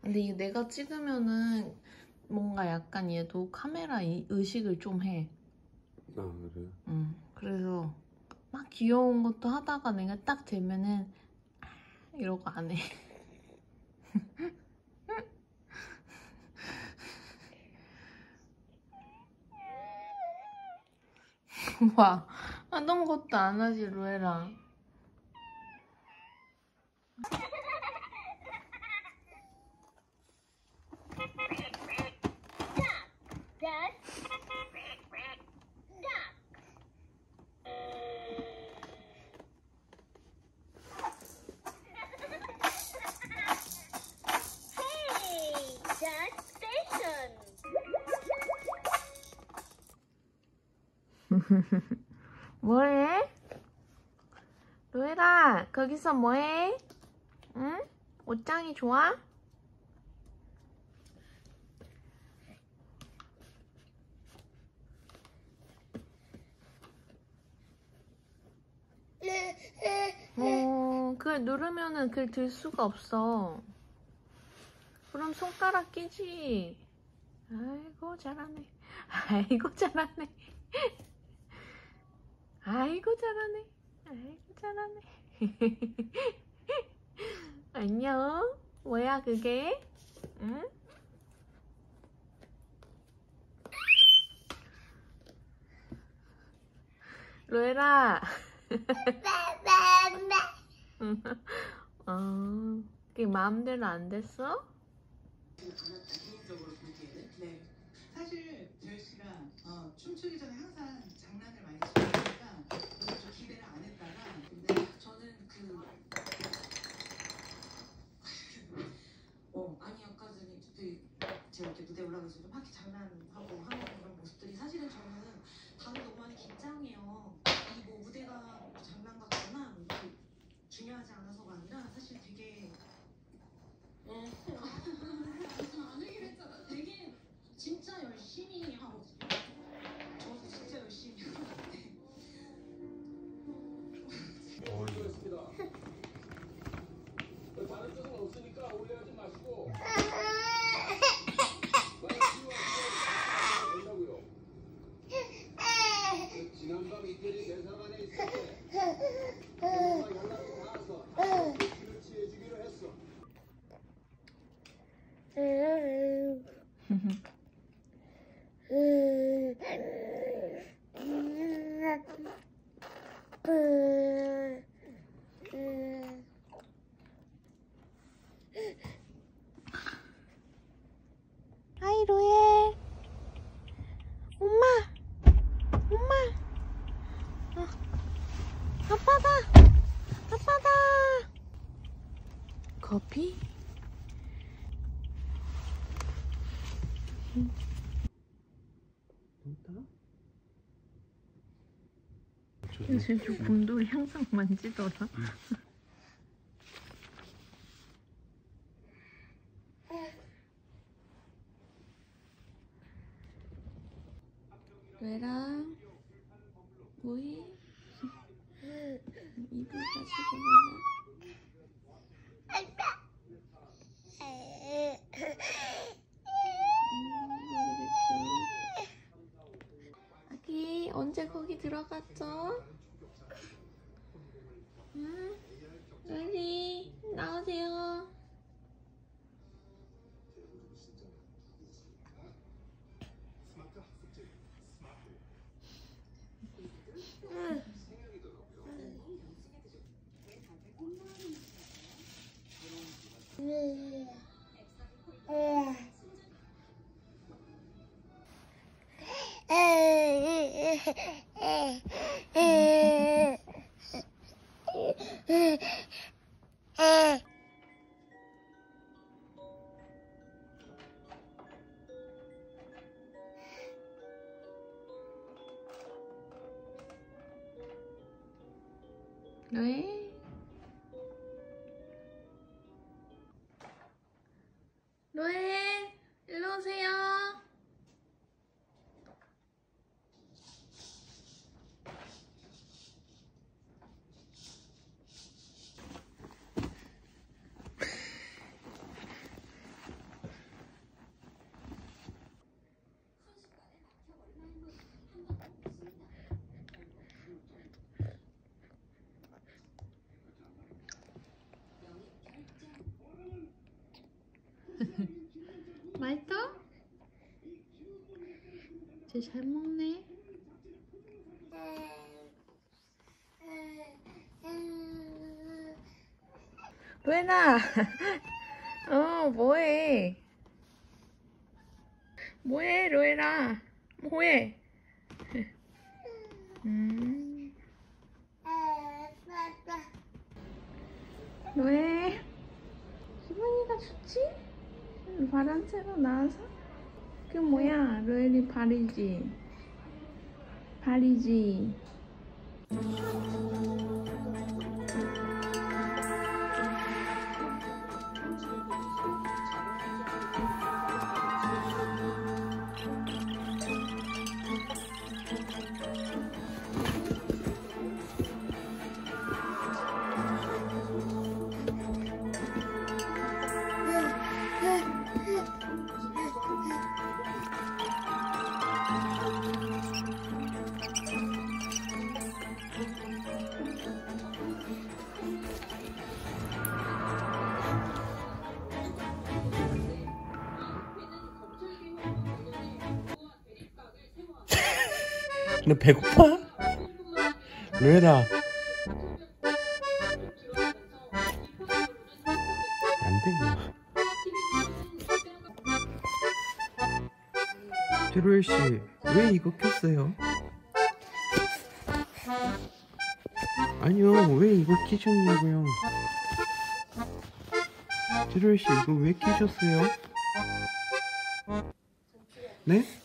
근데 이게 내가 찍으면은 뭔가 약간 얘도 카메라 의식을 좀 해. 아, 그래? 응. 그래서 막 귀여운 것도 하다가 내가 딱 되면은 이러고 안 해. 와, 하던 것도 안 하지, 루에라. 뭐해? 루에라, 거기서 뭐해? 응? 옷장이 좋아? 그걸 누르면은 그걸 들 수가 없어. 그럼 손가락 끼지. 아이고 잘하네. 아이고 잘하네. 아이고 잘하네. 아이고 잘하네. 안녕. 뭐야 그게? 응? 로에라. 그게 마음대로 안 됐어? 개인적으로 보기에는 네. 사실 별 씨가 춤추기 전에 항상 장난을 많이 치니까 그래서 좀 기대를 안 했다가 근데 저는 아니 아까 전에 제가 이렇게 무대 올라가서 좀 하키 장난하고 하는 그런 모습들이 사실은 저는 다들 너무 많이 긴장해요. 이 뭐 무대가 장난 같거나 이렇게 중요하지 않아서가 아니라 사실 되게 안 얘기를 했잖아. 되게 진짜 열심히 하거든요. 저도 진짜 열심히 하는데. 수고했습니다. 다른 뜻은 없으니까 오해하지 마시고. 된다고요. 지난밤 이태리 대사관에 있을 때 엄마가 연락이 닿아서 치료를 취해주기로 했어. 하이 로에. 엄마. 아빠다. 커피? 요즘 저 곰돌이 항상 만지더라. 왜랑 뭐해? 이불 가지고 아기 언제 거기 들어갔죠? 응? 빨리 나오세요. 왜? 로에 일로 오세요. 맛있어? 쟤 잘 먹네. 로에나. 뭐해? 뭐해, 로에나? 뭐해? 로에, 기분이가 좋지? 바람 쐬러 나와서? 그게 뭐야? 로엘이 발이지? 발이지? 너 배고파? 로에라 안돼. 드로엘씨 왜 이거 켰어요? 아니요 왜 이거 키셨냐고요. 드로엘씨 이거 왜 키셨어요? 네?